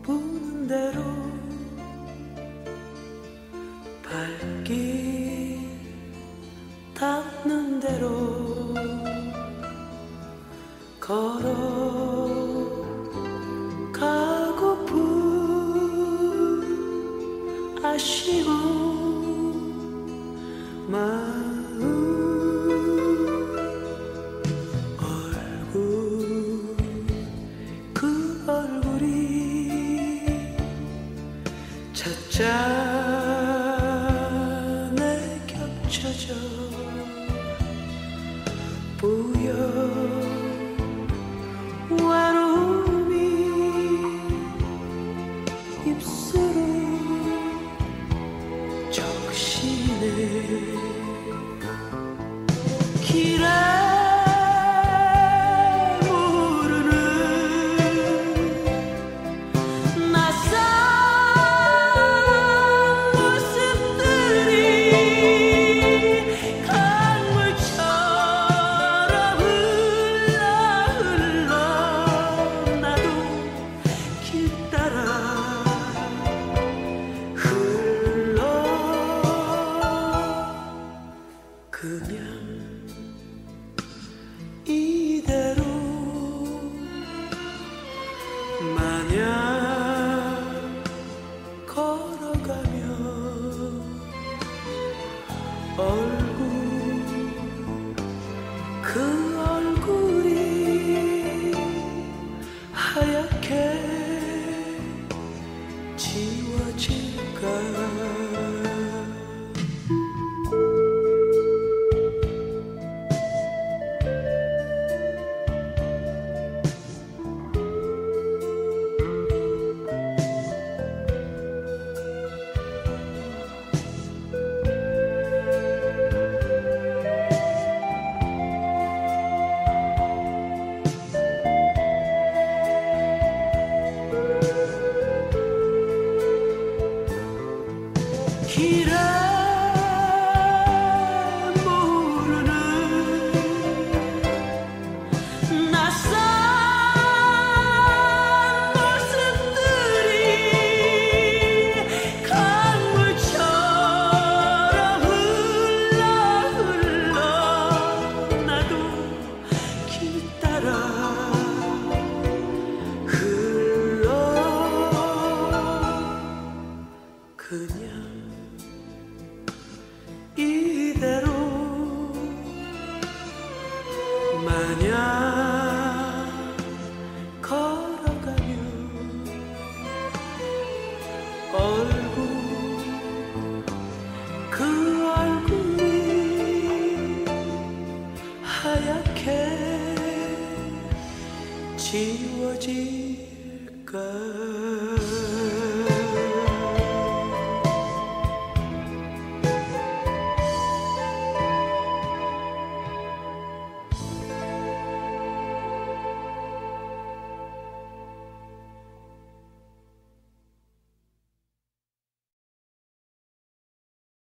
부는 대로 발길 닿는 대로 걸어가고픈 아쉬운 마음 얼굴 그 얼굴이 찻잔에 겹쳐져 보여 외로움이 입술을 적시네 길에 무르는 낯선 모습들이 강물처럼 흘러 나도 길 따라 흘러 그냥 이대로 마냥 걸어가며 얼굴 그 얼굴이 하얗게 지워질까 길에 모르는 낯선 모습들이 강물처럼 흘러 나도 길 따라 흘러 그냥 이대로 마냥 걸어가며 얼굴 그 얼굴이 하얗게 지워질까